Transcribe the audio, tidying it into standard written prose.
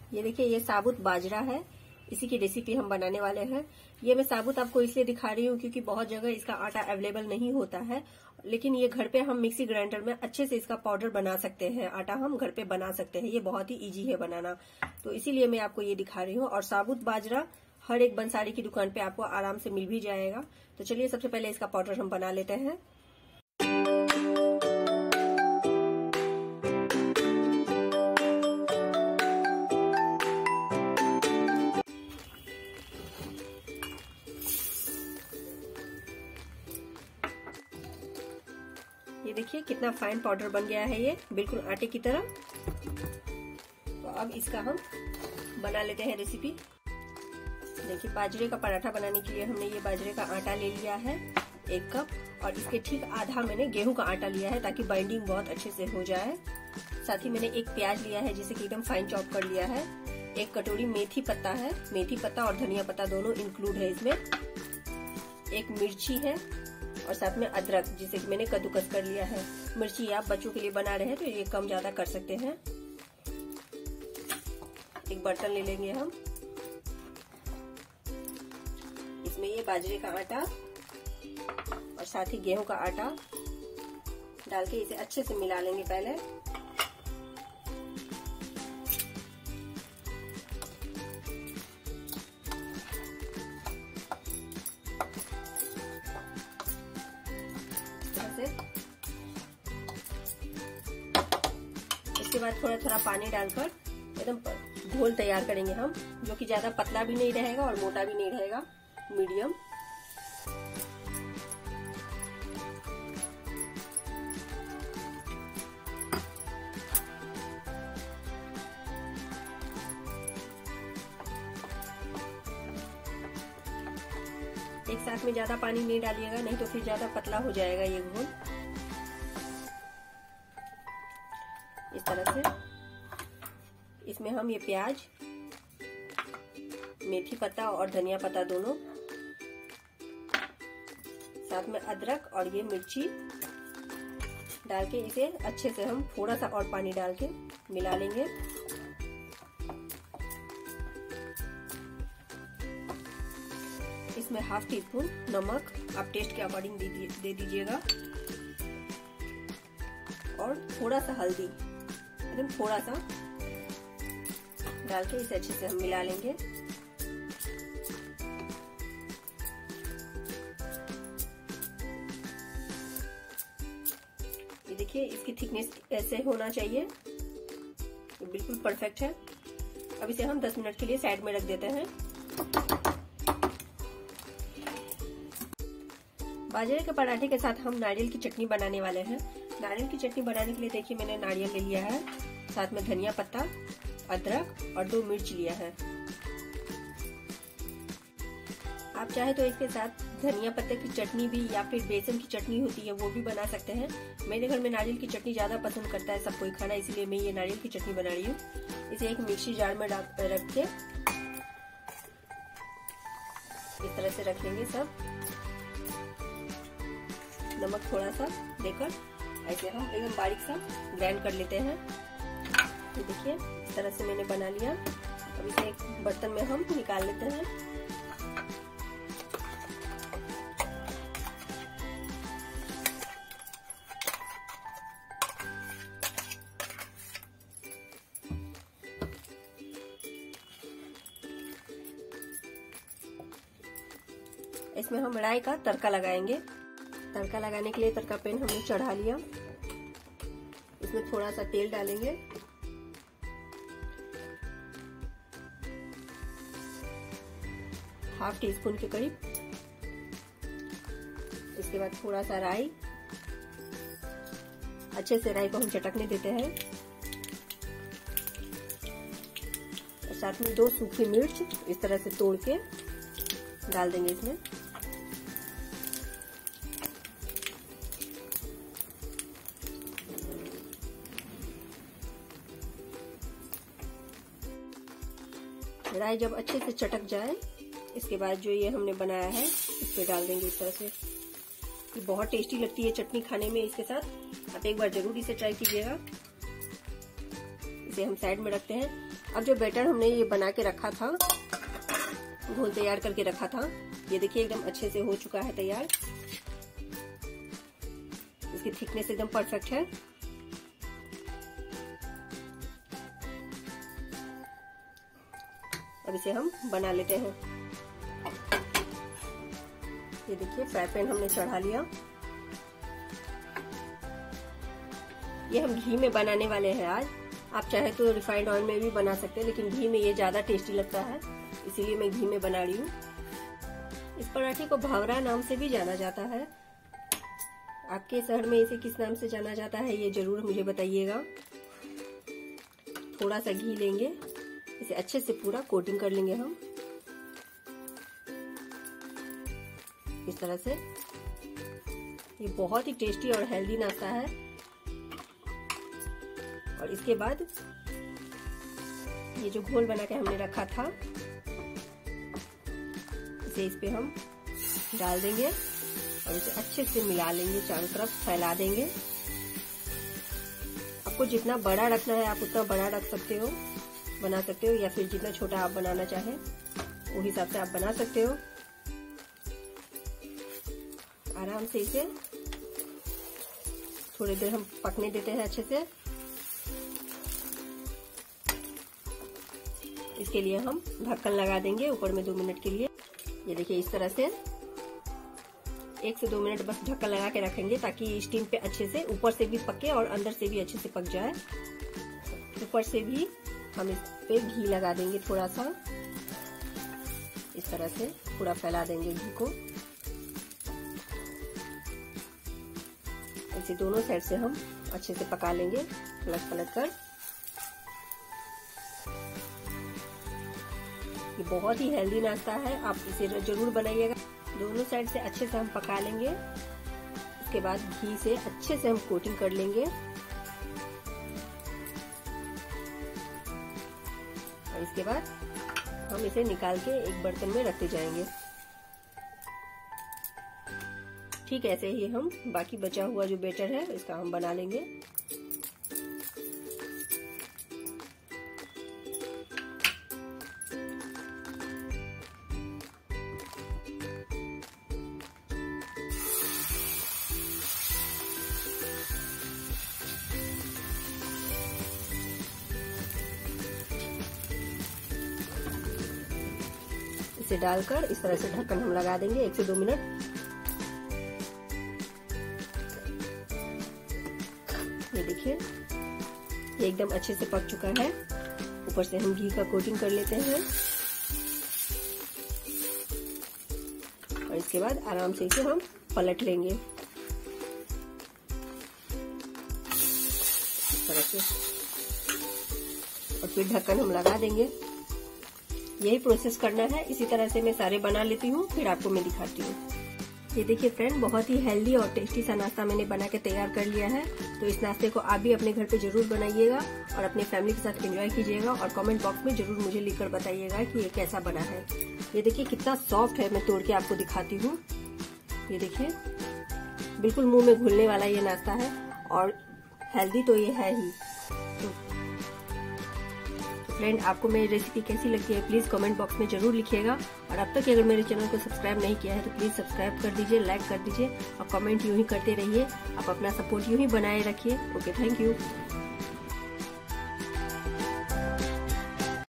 ये देखिए, ये साबुत बाजरा है, इसी की रेसिपी हम बनाने वाले हैं। ये मैं साबुत आपको इसलिए दिखा रही हूँ क्योंकि बहुत जगह इसका आटा अवेलेबल नहीं होता है, लेकिन ये घर पे हम मिक्सी ग्राइंडर में अच्छे से इसका पाउडर बना सकते हैं। आटा हम घर पे बना सकते हैं, ये बहुत ही इजी है बनाना, तो इसीलिए मैं आपको ये दिखा रही हूँ। और साबुत बाजरा हर एक बंसारी की दुकान पे आपको आराम से मिल भी जाएगा। तो चलिए सबसे पहले इसका पाउडर हम बना लेते हैं। ये देखिए कितना फाइन पाउडर बन गया है, ये बिल्कुल आटे की तरह। तो अब इसका हम बना लेते हैं रेसिपी। देखिए, बाजरे का पराठा बनाने के लिए हमने ये बाजरे का आटा ले लिया है 1 कप, और इसके ठीक आधा मैंने गेहूं का आटा लिया है ताकि बाइंडिंग बहुत अच्छे से हो जाए। साथ ही मैंने 1 प्याज लिया है जिसे कि एकदम फाइन चॉप कर लिया है। 1 कटोरी मेथी पत्ता है, मेथी पत्ता और धनिया पत्ता दोनों इंक्लूड है इसमें। 1 मिर्ची है और साथ में अदरक जिसे मैंने कद्दूकस कर लिया है। मिर्ची आप बच्चों के लिए बना रहे हैं तो ये कम ज्यादा कर सकते हैं। एक बर्तन ले लेंगे हम, इसमें ये बाजरे का आटा और साथ ही गेहूं का आटा डाल के इसे अच्छे से मिला लेंगे पहले। इसके बाद थोड़ा थोड़ा पानी डालकर एकदम घोल तैयार करेंगे हम, जो कि ज्यादा पतला भी नहीं रहेगा और मोटा भी नहीं रहेगा, मीडियम। एक साथ में ज्यादा पानी नहीं डालिएगा, नहीं तो फिर ज्यादा पतला हो जाएगा ये घोल। इस तरह से इसमें हम ये प्याज, मेथी पत्ता और धनिया पत्ता दोनों, साथ में अदरक और ये मिर्ची डाल के इसे अच्छे से हम थोड़ा सा और पानी डाल के मिला लेंगे। इसमें ½ टीस्पून नमक आप टेस्ट के अकॉर्डिंग दे दीजिएगा, और थोड़ा सा हल्दी, एकदम थोड़ा सा डाल के इसे अच्छे से हम मिला लेंगे। ये देखिए, इसकी थिकनेस ऐसे होना चाहिए, ये बिल्कुल परफेक्ट है। अब इसे हम 10 मिनट के लिए साइड में रख देते हैं। बाजरे के पराठे के साथ हम नारियल की चटनी बनाने वाले हैं। नारियल की चटनी बनाने के लिए देखिए, मैंने नारियल ले लिया है, साथ में धनिया पत्ता, अदरक और 2 मिर्च लिया है। आप चाहे तो इसके साथ धनिया पत्ते की चटनी भी या फिर बेसन की चटनी होती है वो भी बना सकते हैं। मेरे घर में नारियल की चटनी ज्यादा पसंद करता है सब कोई खाना, इसलिए मैं ये नारियल की चटनी बना रही हूँ। इसे एक मिक्सी जार में रख के इस तरह से रख लेंगे सब। नमक थोड़ा सा देकर ऐसे हम एकदम बारीक सा ग्राइंड कर लेते हैं। तो देखिए, इस तरह से मैंने बना लिया। अब इसे एक बर्तन में हम निकाल लेते हैं। इसमें हम राई का तड़का लगाएंगे। तड़का लगाने के लिए तड़का पैन हमने चढ़ा लिया, इसमें थोड़ा सा तेल डालेंगे। ½ टीस्पून के करीब। इसके बाद थोड़ा सा राई, अच्छे से राई को हम चटकने देते हैं। और साथ में 2 सूखी मिर्च इस तरह से तोड़ के डाल देंगे इसमें। राई जब अच्छे से चटक जाए, इसके बाद जो ये हमने बनाया है इस पे डाल देंगे इस तरह से। ये बहुत टेस्टी लगती है चटनी खाने में इसके साथ, आप एक बार जरूर इसे ट्राई कीजिएगा। इसे हम साइड में रखते हैं। अब जो बैटर हमने ये बना के रखा था, घोल तैयार करके रखा था, ये देखिए एकदम अच्छे से हो चुका है तैयार। इसकी थिकनेस एकदम परफेक्ट है। अब इसे हम बना लेते हैं। ये देखिए फ्राई पैन हमने चढ़ा लिया। ये हम घी में बनाने वाले हैं आज। आप चाहे तो रिफाइंड ऑयल में भी बना सकते हैं, लेकिन घी में ये ज्यादा टेस्टी लगता है, इसीलिए मैं घी में बना रही हूँ। इस पराठे को भंवरा नाम से भी जाना जाता है। आपके शहर में इसे किस नाम से जाना जाता है ये जरूर मुझे बताइएगा। थोड़ा सा घी लेंगे, इसे अच्छे से पूरा कोटिंग कर लेंगे हम इस तरह से। ये बहुत ही टेस्टी और हेल्दी नाश्ता है। और इसके बाद ये जो घोल बना के हमने रखा था, इसे इस पे हम डाल देंगे और इसे अच्छे से मिला लेंगे, चारों तरफ फैला देंगे। आपको जितना बड़ा रखना है आप उतना बड़ा रख सकते हो, बना सकते हो, या फिर जितना छोटा आप बनाना चाहे वो हिसाब से आप बना सकते हो। आराम से इसे थोड़ी देर हम पकने देते हैं अच्छे से। इसके लिए हम ढक्कन लगा देंगे ऊपर में 2 मिनट के लिए। ये देखिए इस तरह से 1 से 2 मिनट बस ढक्कन लगा के रखेंगे, ताकि स्टीम पे अच्छे से ऊपर से भी पके और अंदर से भी अच्छे से पक जाए। ऊपर से भी हम इस पे घी लगा देंगे थोड़ा सा, इस तरह से पूरा फैला देंगे घी को। इसे दोनों साइड से हम अच्छे से पका लेंगे, पलट पलट कर। ये बहुत ही हेल्दी नाश्ता है, आप इसे जरूर बनाइएगा। दोनों साइड से अच्छे से हम पका लेंगे। इसके बाद घी से अच्छे से हम कोटिंग कर लेंगे और इसके बाद हम इसे निकाल के एक बर्तन में रखते जाएंगे। ठीक ऐसे ही हम बाकी बचा हुआ जो बैटर है इसका हम बना लेंगे। इसे डालकर इस तरह से ढक्कन हम लगा देंगे 1 से 2 मिनट। ये देखिए ये एकदम अच्छे से पक चुका है। ऊपर से हम घी का कोटिंग कर लेते हैं और इसके बाद आराम से इसे हम पलट लेंगे इस तरह से, और फिर ढक्कन हम लगा देंगे। यही प्रोसेस करना है। इसी तरह से मैं सारे बना लेती हूँ, फिर आपको मैं दिखाती हूँ। ये देखिए फ्रेंड, बहुत ही हेल्दी और टेस्टी सा नाश्ता मैंने बना के तैयार कर लिया है। तो इस नाश्ते को आप भी अपने घर पे जरूर बनाइएगा और अपने फैमिली के साथ एंजॉय कीजिएगा और कमेंट बॉक्स में जरूर मुझे लिखकर बताइएगा कि ये कैसा बना है। ये देखिए कितना सॉफ्ट है, मैं तोड़ के आपको दिखाती हूँ। ये देखिए बिल्कुल मुंह में घुलने वाला ये नाश्ता है और हेल्दी तो ये है ही। फ्रेंड, आपको मेरी रेसिपी कैसी लगती है प्लीज कमेंट बॉक्स में जरूर लिखिएगा। और अब तक अगर मेरे चैनल को सब्सक्राइब नहीं किया है तो प्लीज सब्सक्राइब कर दीजिए, लाइक कर दीजिए और कमेंट यूं ही करते रहिए। आप अपना सपोर्ट यूं ही बनाए रखिए। Okay, thank you.